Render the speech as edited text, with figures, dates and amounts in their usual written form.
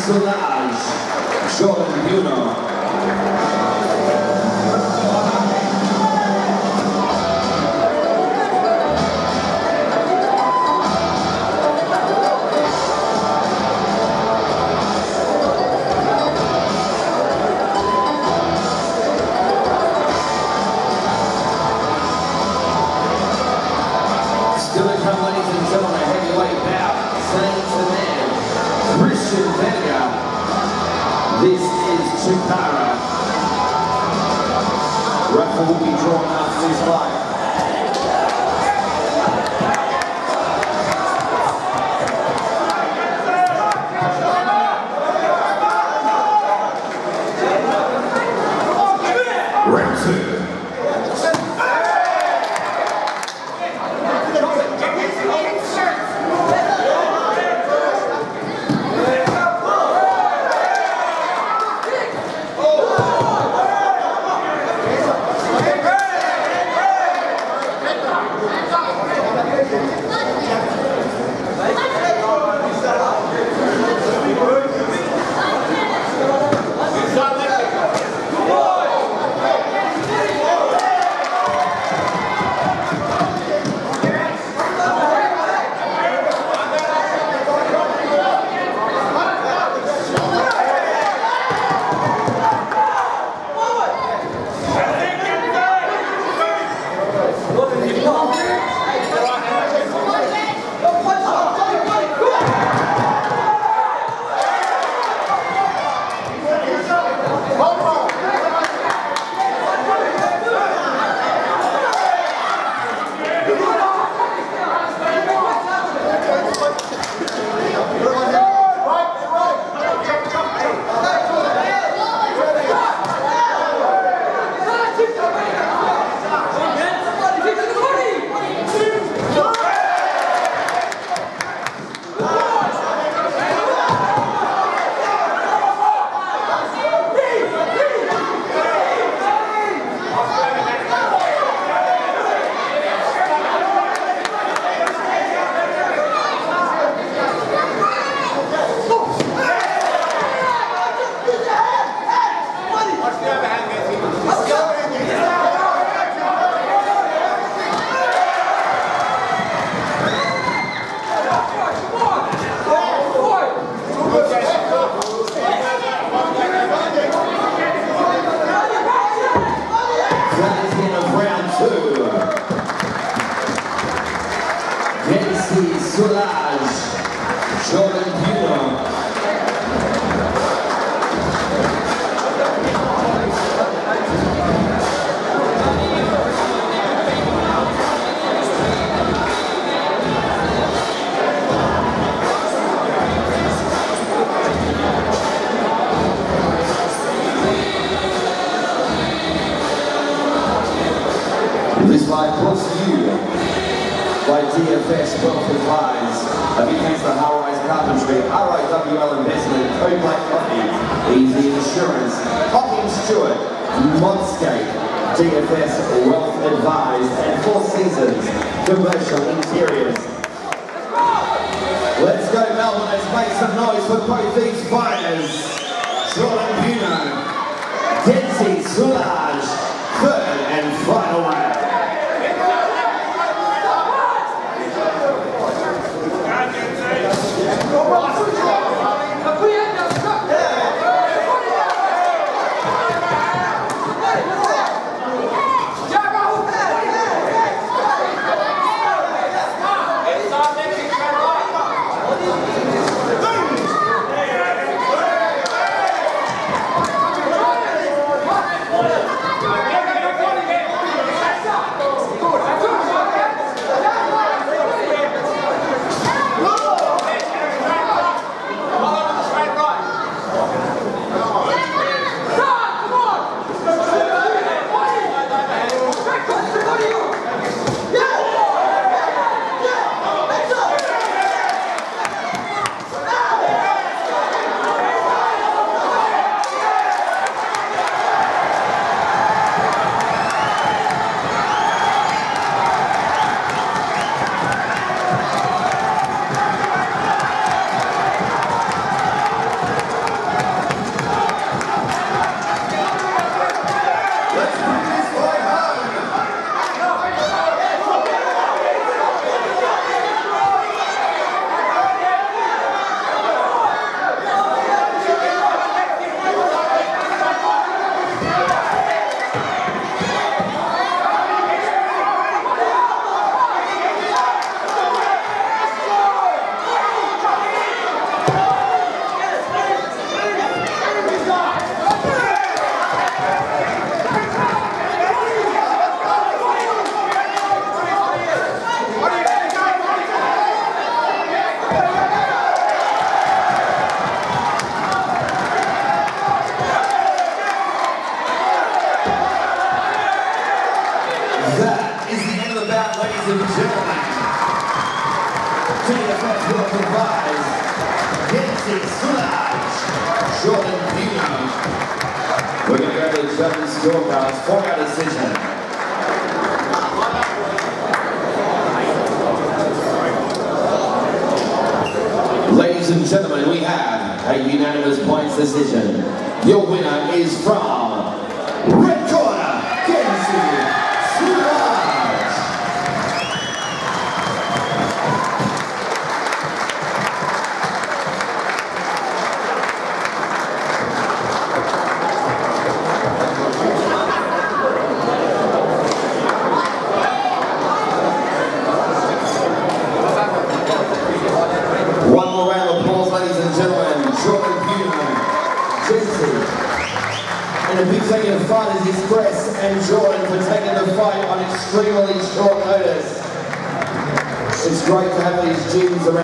Sulaj, Buorno. Still to come, ladies and gentlemen, a heavyweight bout, saying to man, this is Chikara. Referee will be drawn after this fight. Round 2. Genci, Sulaj, Buorno. This fight brought to you by DFS Wealth Advised, against the High-Rise Carpentry, RIWL Investment, Code Black Coffee, Easy Insurance, Hockey Stewart, Modscape, DFS Wealth Advised, and Four Seasons Commercial Interiors. Let's go Melbourne, let's make some noise for both these fighters. Buorno, Genci, Sulaj, third and final round. What? ladies and gentlemen, TFS will provide Genci, Sulaj, Judd and Buorno. We're going to go to the judges' scorecards for our decision. Ladies and gentlemen, we have a unanimous points decision. Your winner is from red corner, Genci, Sulaj. One more round of applause, ladies and gentlemen. Judd and Buorno, Genci. And a big thank you to Fighters Express and Jordan for taking the fight on extremely short notice. It's great to have these gyms around.